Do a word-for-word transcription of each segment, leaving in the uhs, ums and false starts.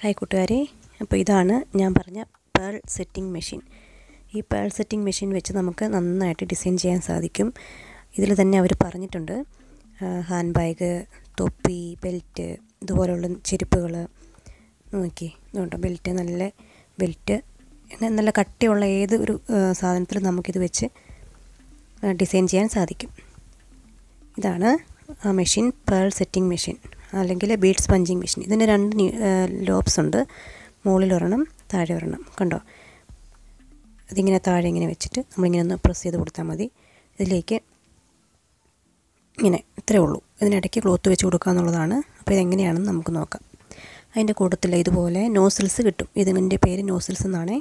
Hi കൂട്ടുകാരെ, അപ്പോൾ ഇതാണ് ഞാൻ പറഞ്ഞ പേൾ സെറ്റിംഗ് മെഷീൻ. ഈ പേൾ സെറ്റിംഗ് മെഷീൻ വെച്ച് നമുക്ക് നന്നായിട്ട് ഡിസൈൻ ചെയ്യാൻ സാധിക്കും. ഇതിൽ തന്നെ അവർ പറഞ്ഞിട്ടുണ്ട് ഹാൻഡ് ബാഗ്, തൊപ്പി, ബെൽറ്റ്, ഇതുപോലുള്ള ചെരുപ്പുകൾ. നോക്കി ഇതുണ്ടോ, ബെൽറ്റ്, നല്ല ബെൽറ്റ്, നല്ല കട്ടിയുള്ള ഏത് ഒരു സാധനത്തിലും നമുക്കിത് വെച്ച് ഡിസൈൻ ചെയ്യാൻ സാധിക്കും. ഇതാണ് ആ മെഷീൻ, പേൾ സെറ്റിംഗ് മെഷീൻ അല്ലെങ്കിൽ ബീഡ്സ് പഞ്ചിങ് മെഷീൻ. ഇതിന് രണ്ട് ലോബ്സ് ഉണ്ട്, മുകളിൽ ഒരെണ്ണം താഴെ ഒരെണ്ണം. കണ്ടോ, അതിങ്ങനെ താഴെ ഇങ്ങനെ വെച്ചിട്ട് നമ്മളിങ്ങനെ ഒന്ന് പ്രസ് ചെയ്ത് കൊടുത്താൽ മതി. ഇതിലേക്ക് ഇങ്ങനെ ഇത്രയേ ഉള്ളൂ. ഇതിനിടയ്ക്ക് ക്ലോത്ത് വെച്ച് കൊടുക്കുക എന്നുള്ളതാണ്. അപ്പോൾ ഇതെങ്ങനെയാണെന്ന് നമുക്ക് നോക്കാം. അതിൻ്റെ കൂട്ടത്തിൽ ഇതുപോലെ നോസിൽസ് കിട്ടും. ഇതിൻ്റെ പേര് നോസിൽസ് എന്നാണേ.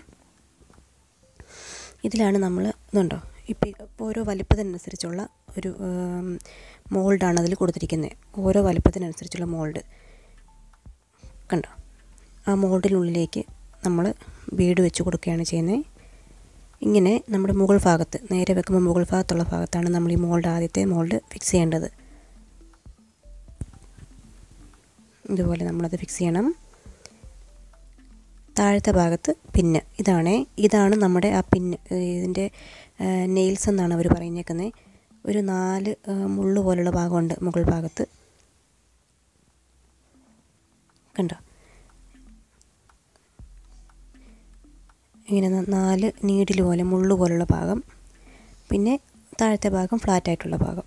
ഇതിലാണ് നമ്മൾ ഇതുണ്ടോ, ഇപ്പം ഇപ്പോൾ ഓരോ വലിപ്പത്തിനനുസരിച്ചുള്ള ഒരു മോൾഡാണ് അതിൽ കൊടുത്തിരിക്കുന്നത്. ഓരോ വലിപ്പത്തിനനുസരിച്ചുള്ള മോൾഡ് കണ്ടോ. ആ മോൾഡിനുള്ളിലേക്ക് നമ്മൾ ബീഡ് വെച്ച് കൊടുക്കുകയാണ് ചെയ്യുന്നത്. ഇങ്ങനെ നമ്മുടെ മുകൾ ഭാഗത്ത്, നേരെ വെക്കുമ്പോൾ മുകൾ ഭാഗത്തുള്ള ഭാഗത്താണ് നമ്മൾ ഈ മോൾഡ്, ആദ്യത്തെ മോൾഡ് ഫിക്സ് ചെയ്യേണ്ടത്. ഇതുപോലെ നമ്മളത് ഫിക്സ് ചെയ്യണം. താഴത്തെ ഭാഗത്ത് പിന്ന്, ഇതാണ് ഇതാണ് നമ്മുടെ ആ പിന്ന്. ഇതിൻ്റെ നെയിൽസ് എന്നാണ് അവർ പറഞ്ഞേക്കുന്നത്. ഒരു നാല് മുള്ളു പോലുള്ള ഭാഗമുണ്ട് മുകൾ ഭാഗത്ത്, കണ്ടോ. ഇങ്ങനെ നാല് നീഡിൽ പോലെ മുള്ളു പോലുള്ള ഭാഗം, പിന്നെ താഴത്തെ ഭാഗം ഫ്ലാറ്റായിട്ടുള്ള ഭാഗം.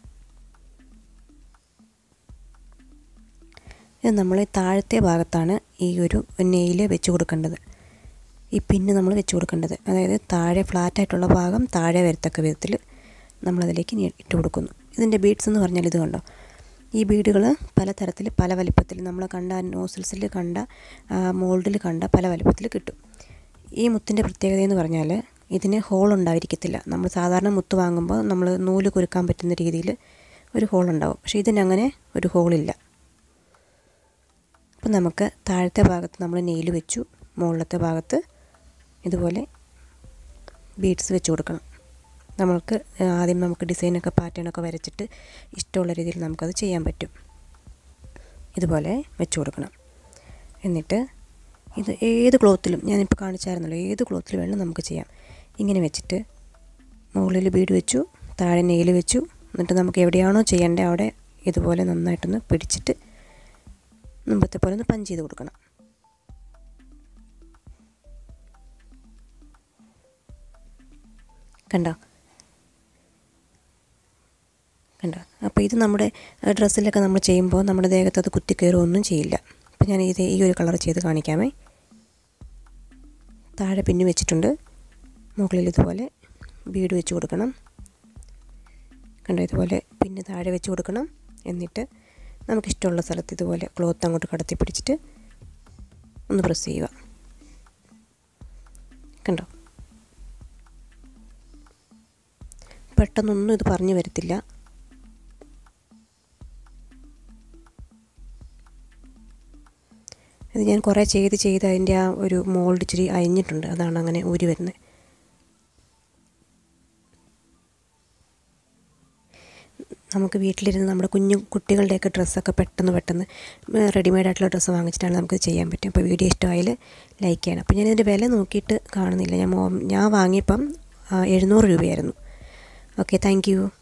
ഇത് നമ്മൾ താഴത്തെ ഭാഗത്താണ് ഈ ഒരു നെയിൽ വെച്ച് കൊടുക്കേണ്ടത്. ഈ പിന്ന് നമ്മൾ വെച്ച് കൊടുക്കേണ്ടത്, അതായത് താഴെ ഫ്ലാറ്റായിട്ടുള്ള ഭാഗം താഴെ വരത്തക്ക വിധത്തിൽ നമ്മളതിലേക്ക് ഇട്ട് കൊടുക്കുന്നു. ഇതിൻ്റെ ബീഡ്സ് എന്ന് പറഞ്ഞാൽ ഇത് കണ്ടോ, ഈ ബീഡുകൾ പലതരത്തിൽ പല വലിപ്പത്തിൽ നമ്മൾ കണ്ട നോസിൽസിൽ കണ്ട മോൾഡിൽ കണ്ട പല വലിപ്പത്തിൽ കിട്ടും. ഈ മുത്തിൻ്റെ പ്രത്യേകത എന്ന് പറഞ്ഞാൽ ഇതിന് ഹോൾ ഉണ്ടായിരിക്കത്തില്ല. നമ്മൾ സാധാരണ മുത്ത് വാങ്ങുമ്പോൾ നമ്മൾ നൂല് കുരുക്കാൻ പറ്റുന്ന രീതിയിൽ ഒരു ഹോൾ ഉണ്ടാവും. പക്ഷേ ഇതിനങ്ങനെ ഒരു ഹോളില്ല. അപ്പം നമുക്ക് താഴത്തെ ഭാഗത്ത് നമ്മൾ നെയിൽ വെച്ചു, മുകളിലത്തെ ഭാഗത്ത് ഇതുപോലെ ബീഡ്സ് വെച്ച് കൊടുക്കണം. നമ്മൾക്ക് ആദ്യം നമുക്ക് ഡിസൈനൊക്കെ പാറ്റേണൊക്കെ വരച്ചിട്ട് ഇഷ്ടമുള്ള രീതിയിൽ നമുക്കത് ചെയ്യാൻ പറ്റും. ഇതുപോലെ വെച്ച് കൊടുക്കണം. എന്നിട്ട് ഇത് ഏത് ക്ലോത്തിലും, ഞാനിപ്പോൾ കാണിച്ചായിരുന്നല്ലോ, ഏത് ക്ലോത്തിൽ വേണം നമുക്ക് ചെയ്യാം. ഇങ്ങനെ വെച്ചിട്ട് മുകളിൽ ബീഡ് വെച്ചു, താഴെ നെയിൽ വെച്ചു. എന്നിട്ട് നമുക്ക് എവിടെയാണോ ചെയ്യേണ്ടത് അവിടെ ഇതുപോലെ നന്നായിട്ടൊന്ന് പിടിച്ചിട്ട് മുമ്പത്തെ പോലെ ഒന്ന് പഞ്ച് ചെയ്ത് കൊടുക്കണം. കണ്ടോ കണ്ടോ അപ്പോൾ ഇത് നമ്മുടെ ഡ്രസ്സിലൊക്കെ നമ്മൾ ചെയ്യുമ്പോൾ നമ്മുടെ ദേഹത്ത് അത് കുത്തിക്കയറുക ഒന്നും ചെയ്യില്ല. അപ്പോൾ ഞാൻ ഇത് ഈ ഒരു കളർ ചെയ്ത് കാണിക്കാമേ. താഴെ പിന്ന് വെച്ചിട്ടുണ്ട്, മുകളിൽ ഇതുപോലെ ബീഡ് വെച്ച് കൊടുക്കണം. കണ്ടോ, ഇതുപോലെ പിന്നെ താഴെ വെച്ച് കൊടുക്കണം. എന്നിട്ട് നമുക്കിഷ്ടമുള്ള സ്ഥലത്ത് ഇതുപോലെ ക്ലോത്ത് അങ്ങോട്ട് കടത്തി പിടിച്ചിട്ട് ഒന്ന് പ്രസ് ചെയ്യുക. കണ്ടോ, പെട്ടെന്നൊന്നും ഇത് പറഞ്ഞു വരത്തില്ല. ഇത് ഞാൻ കുറേ ചെയ്ത് ചെയ്ത് അതിൻ്റെ ആ ഒരു മോൾഡ് ഇച്ചിരി അയഞ്ഞിട്ടുണ്ട്, അതാണ് അങ്ങനെ ഊരി വരുന്നത്. നമുക്ക് വീട്ടിലിരുന്ന് നമ്മുടെ കുഞ്ഞു കുട്ടികളുടെയൊക്കെ ഡ്രസ്സൊക്കെ പെട്ടെന്ന് പെട്ടെന്ന് റെഡിമെയ്ഡായിട്ടുള്ള ഡ്രസ്സ് വാങ്ങിച്ചിട്ടാണ് നമുക്ക് ചെയ്യാൻ പറ്റും. അപ്പോൾ വീഡിയോ ഇഷ്ടമായാൽ ലൈക്ക് ചെയ്യണം. അപ്പോൾ ഞാനിതിൻ്റെ വില നോക്കിയിട്ട് കാണുന്നില്ല. ഞാൻ ഞാൻ വാങ്ങിയപ്പം എഴുന്നൂറ് രൂപയായിരുന്നു. Okay, thank U.